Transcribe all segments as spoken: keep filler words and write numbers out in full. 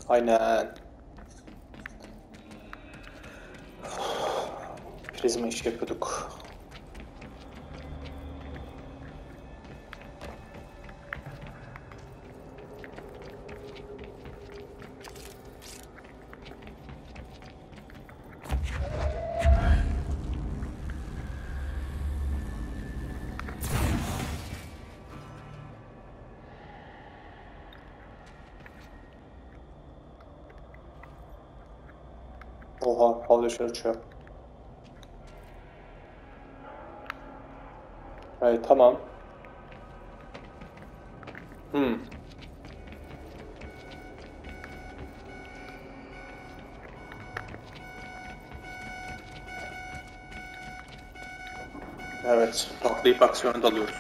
Aynen. Prizma iş yapıyorduk. Oha, hava dışarı uçuyor. Evet, tamam. Hmm. Evet, patlayıp aksiyona dalıyoruz.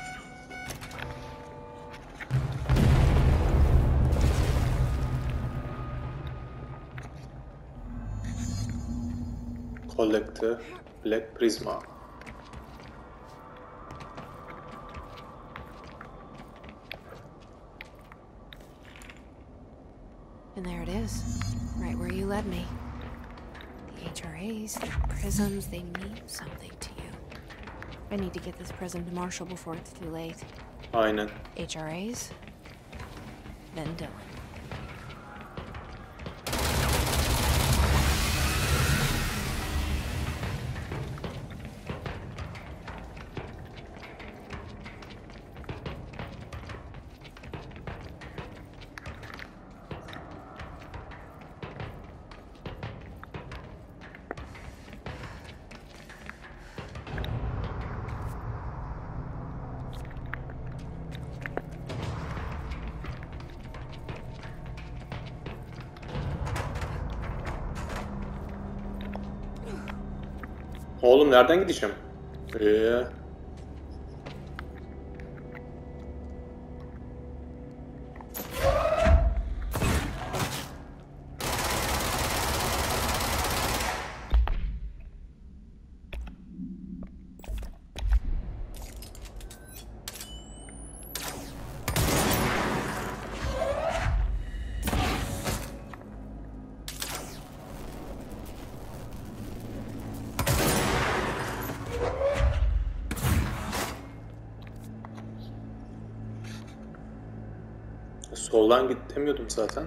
Collect the Black Prisma. And there it is, right where you led me. The H R As, the prisms, they mean something to you. I need to get this prism to Marshall before it's too late. Aynen. H R As, then Dylan. Oğlum nereden gideceğim? Ee, soldan git demiyordum zaten.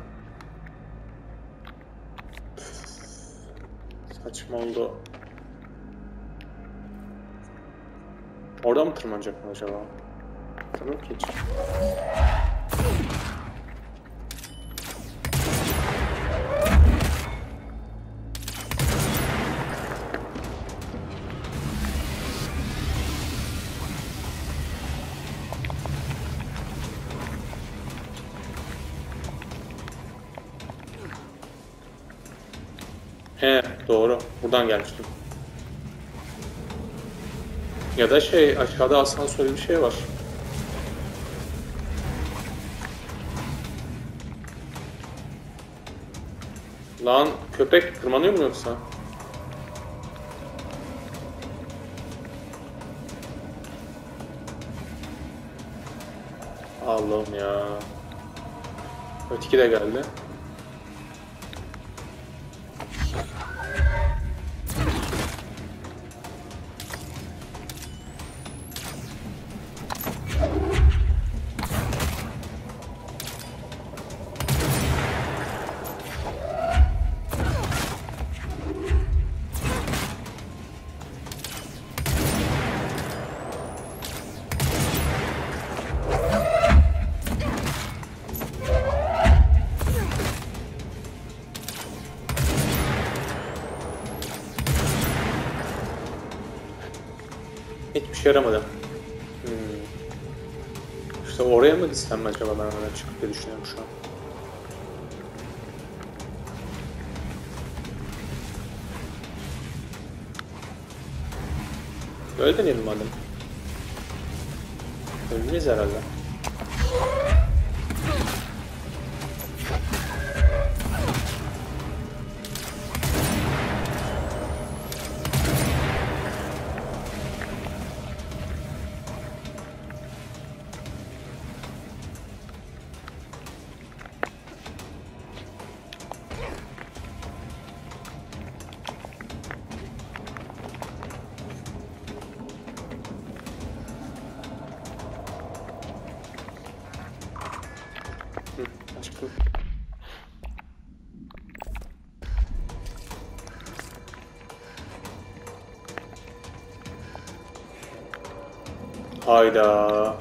Saçma oldu. Oradan mı tırmanacak mı acaba? Tamam ki hiç. He, doğru. Buradan gelmiştim. Ya da şey, aşağıda asansörlü bir şey var. Lan köpek tırmanıyor mu yoksa? Allah'ım ya. Öteki de geldi. Hiçbir şey yaramadı. Hmm. İşte oraya mı gitsem mi acaba, ben oraya çıkıp diye düşünüyorum şu an. Böyle deneyelim madem. Ölmeyiz herhalde. çıktım. Hayda.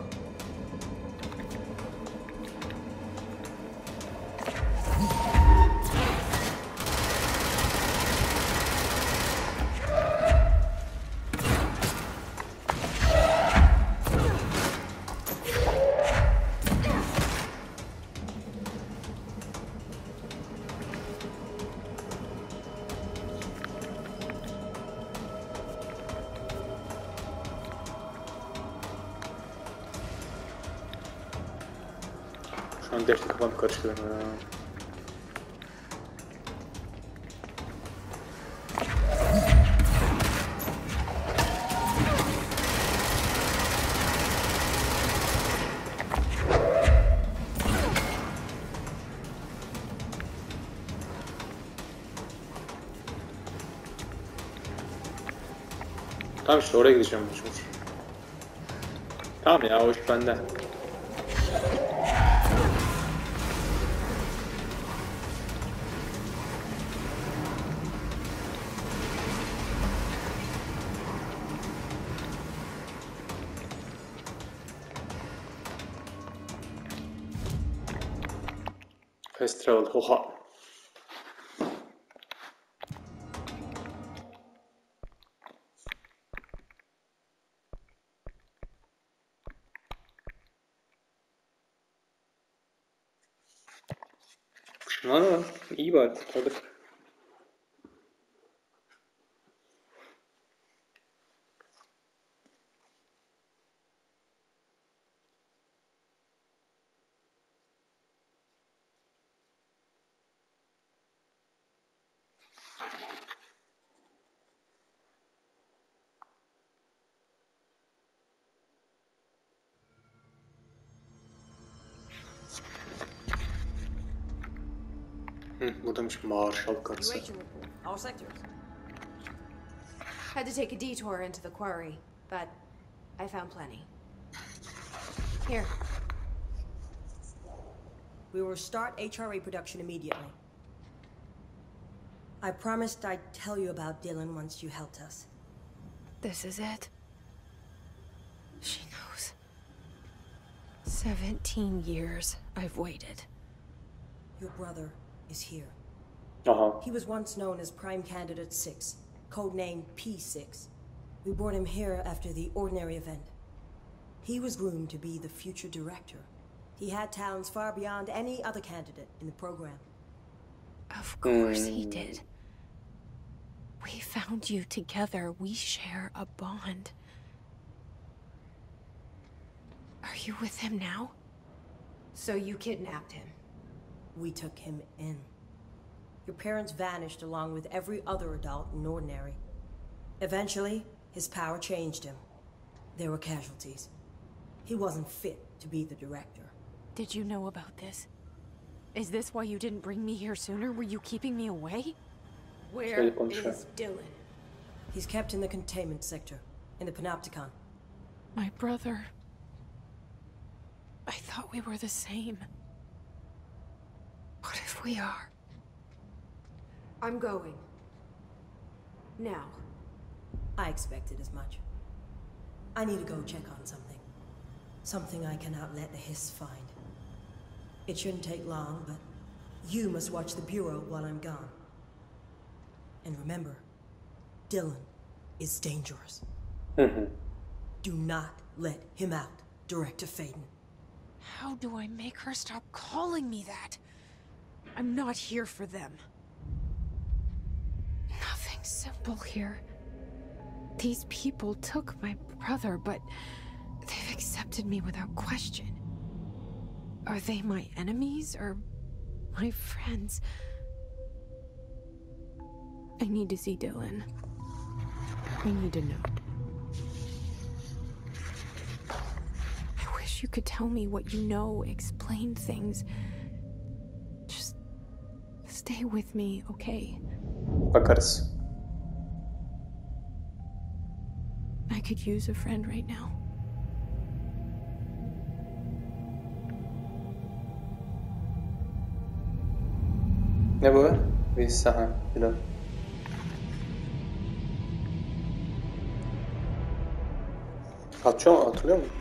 Şu an defter kafam karıştı benim ya. Tamam işte oraya gideceğim mecbur. Tamam ya, o iş bende. Fast travel, oha. Aa, iyi bari kurtardık. Hı, buradaymış Marshall karısı. Evacuation report. All sectors. Had to take a detour into the quarry, but I found plenty. Here. We will start H R A production immediately. I promised I'd tell you about Dylan once you helped us. This is it. She knows. Seventeen years I've waited. Your brother is here. Aha. He was once known as Prime Candidate six, codenamed P six. We brought him here after the Ordinary event. He was groomed to be the future director. He had talents far beyond any other candidate in the program. Of course he did. We found you together. We share a bond. Are you with him now? So you kidnapped him? We took him in. Your parents vanished along with every other adult in Ordinary. Eventually, his power changed him. There were casualties. He wasn't fit to be the director. Did you know about this? Is this why you didn't bring me here sooner? Were you keeping me away? Where is Dylan? He's kept in the containment sector, in the Panopticon. My brother. I thought we were the same. What if we are? I'm going. Now. I expected as much. I need to go check on something. Something I cannot let the Hiss find. It shouldn't take long, but you must watch the Bureau while I'm gone. And remember, Dylan is dangerous. Do not let him out, Director Faden. How do I make her stop calling me that? I'm not here for them. Nothing simple here. These people took my brother, but they've accepted me without question. Are they my enemies or my friends? I need to see Dylan. I need to know. I wish you could tell me what you know, explain things. Just stay with me, okay? Bakarız. I could use a friend right now. Ne bu? Visa ha. Bilal. Hatırlıyor mu? Hatırlıyor musun?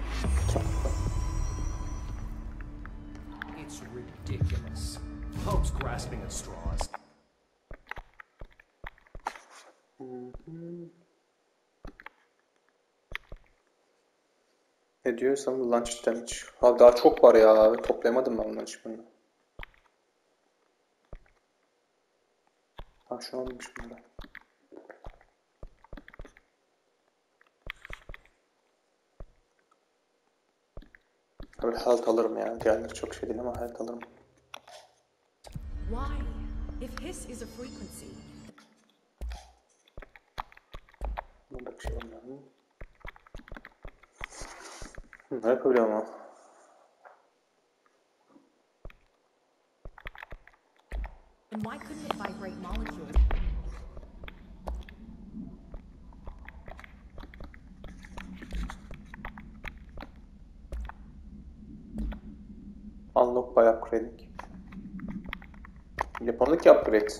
It's ridiculous. Pope's grasping at straws. Ne diyorsam lunch damage. Ha daha çok var ya. Toplayamadım ben bunların hiçbirini. Ha şu anmış bunda. Böyle health alırım ya. Diğerleri çok şey değil ama health alırım. Why? If hiss is a frequency, Burada bir şey olmuyor mu? Ne yapabiliyorum ama? then why couldn't it vibrate molecules? Unlock by upgrading. Yapalım ki upgrade.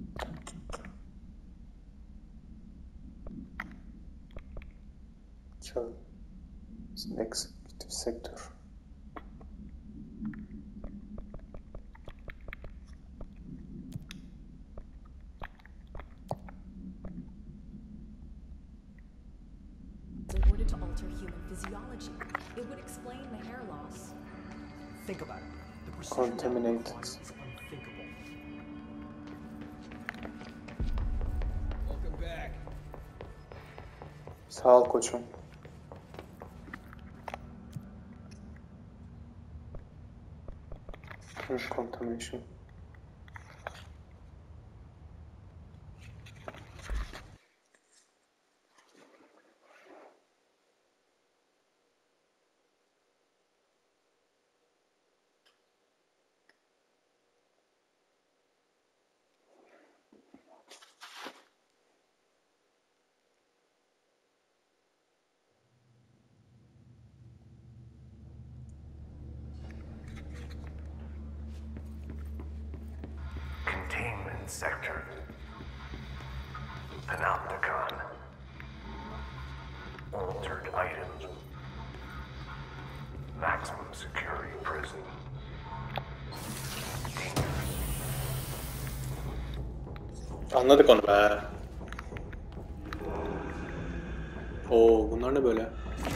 So, next sector. In order to alter human physiology, it would explain the hair loss. Think about it. The precision that Contaminated. requires is unthinkable. Welcome back. Sağ ol koçum. Contamination. Containment sector. Panopticon. Altered items. Maximum security prison. Anladık onu be. Oo, bunlar ne böyle?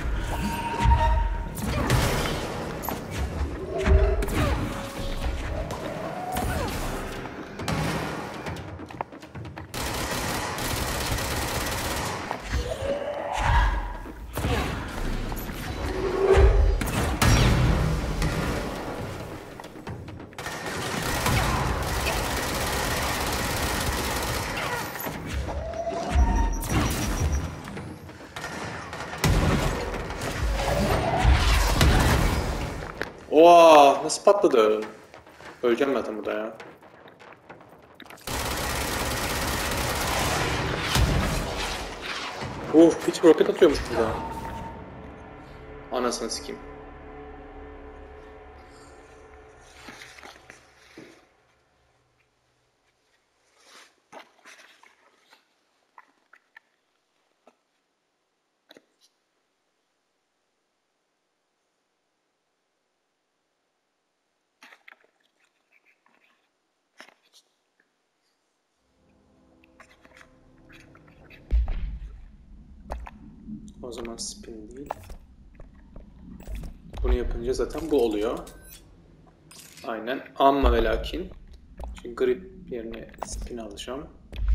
Oha, nasıl patladı? Öleceğim zaten burada ya. Uf, hiç roket atıyormuş burada. Anasını sikeyim. O zaman spin değil. Bunu yapınca zaten bu oluyor. Aynen. Amma ve lakin. Şimdi grip yerine spin alacağım.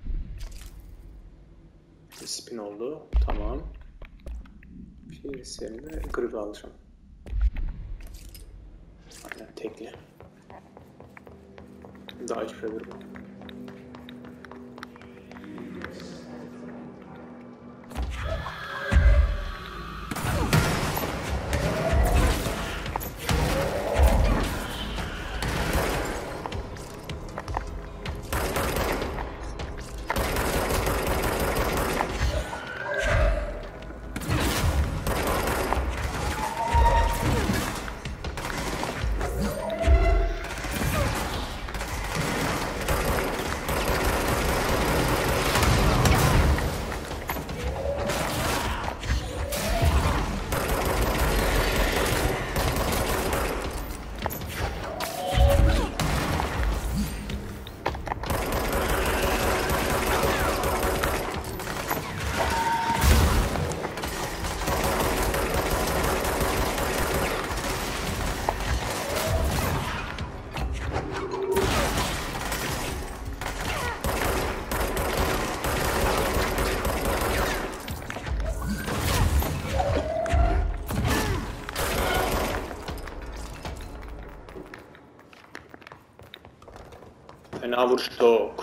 Spin oldu. Tamam. Firis yerine grip alacağım. Aynen tekli. Daha hiçbir şey bu. Fena vuruştuk.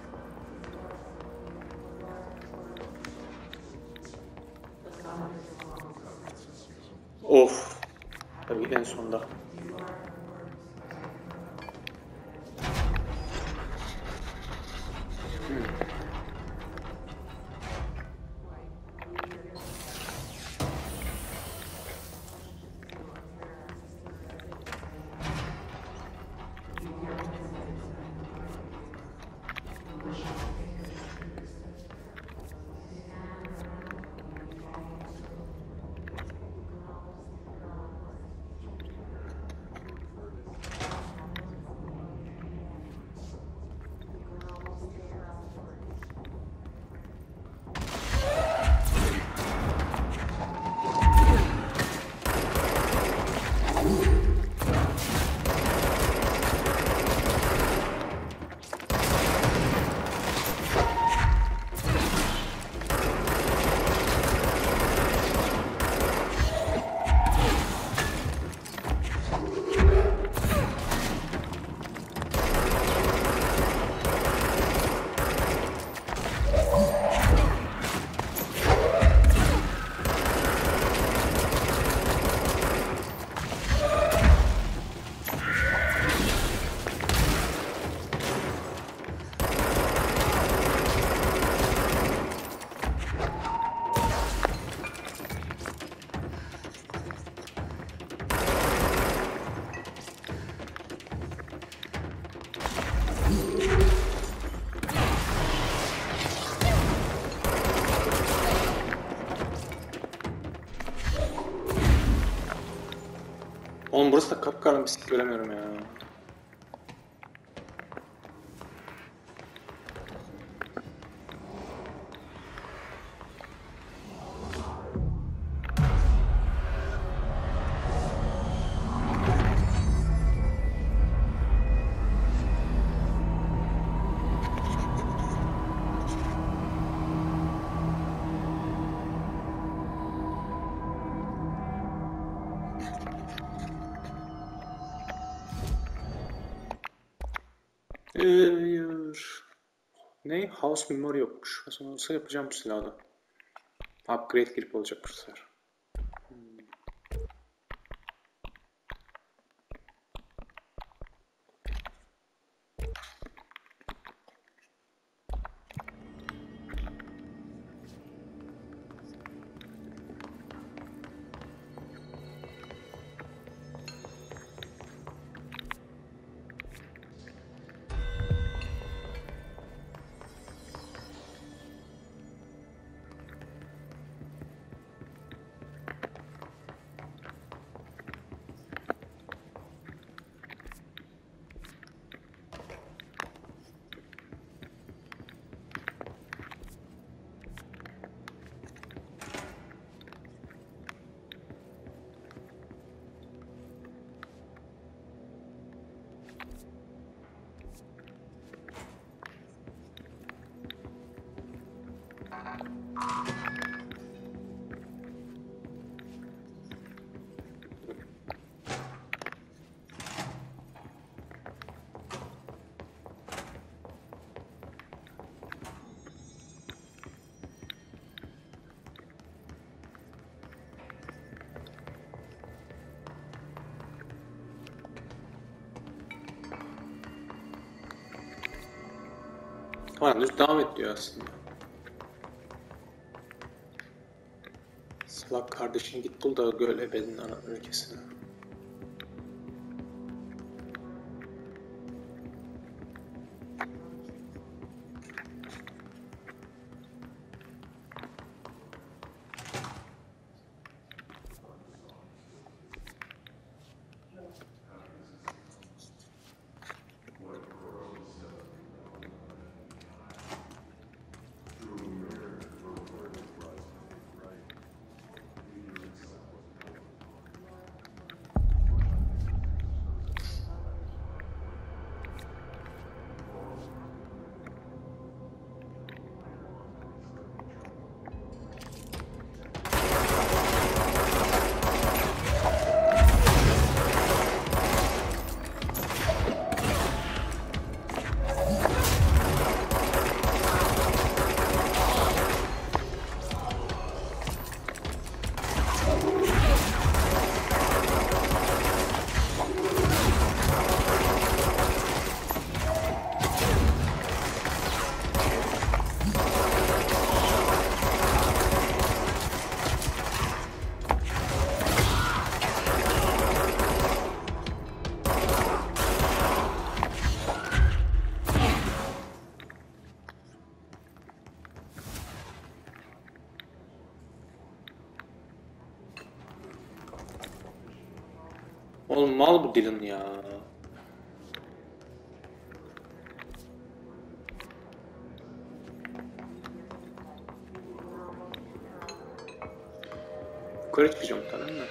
Of. Tabii en sonda. Oğlum burası da kapkaranlık, bir şey göremiyorum ya. Hayır. Ne? House memory yokmuş. O zaman olsa yapacağım bu silahda. Upgrade girip olacak bu sefer. Tamam, düz devam et diyor aslında. Salak kardeşini git bul da göl ebedin ana ülkesini. mal bu Dylan ya. Yukarı çıkacağım tamam mı?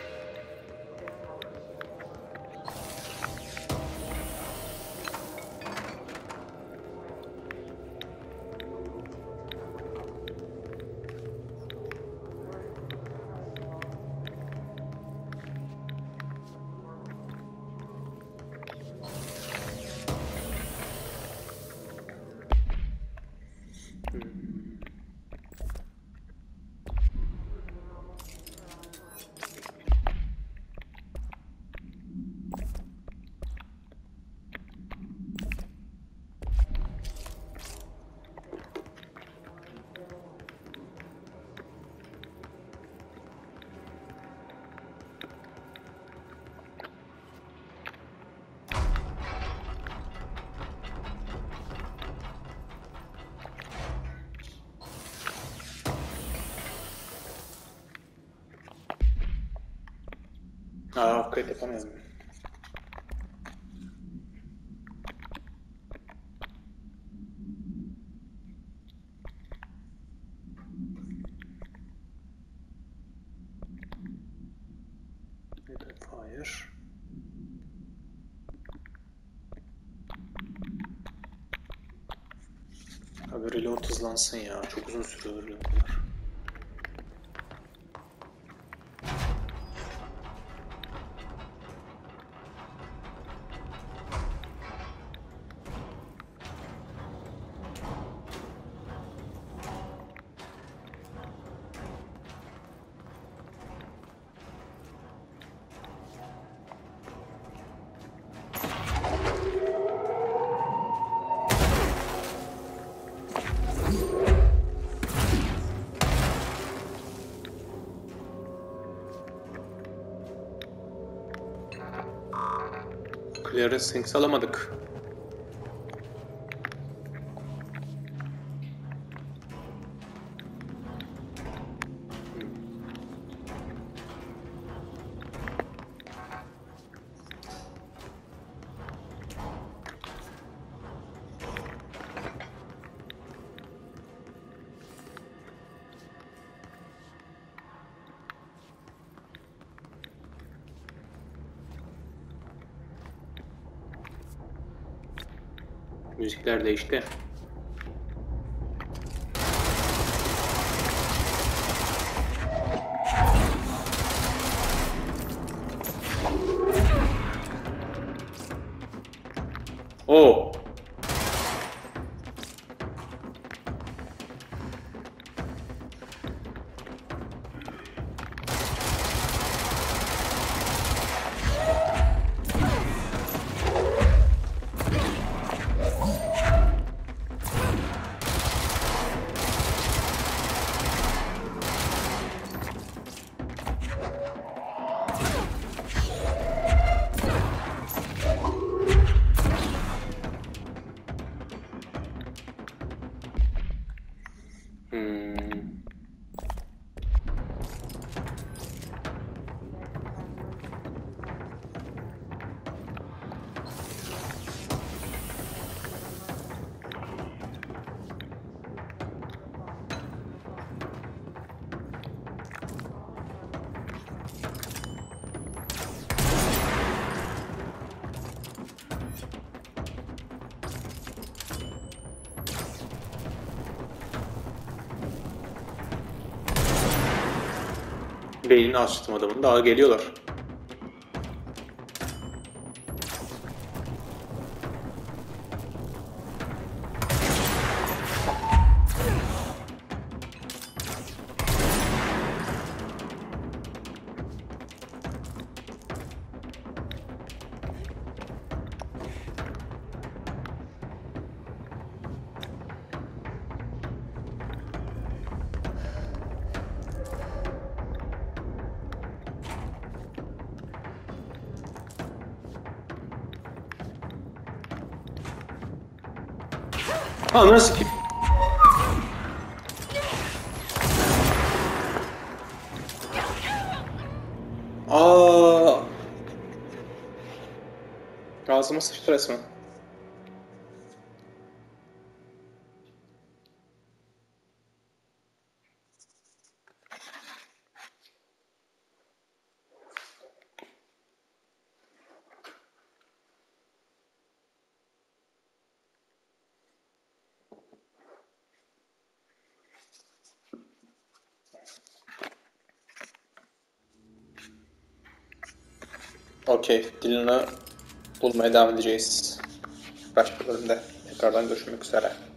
Aa, upgrade yapamıyorum. Fire. Abi reload hızlansın ya. Çok uzun sürüyor reloadlar. Clearance Things alamadık. Müzikler değişti. Oo. Beynini açtım adamın. Daha geliyorlar. Ha nasıl ki? Aa. Ağzıma sıçtı resmen. Okey, Dylan'ı bulmaya devam edeceğiz. Başka bölümde tekrardan görüşmek üzere.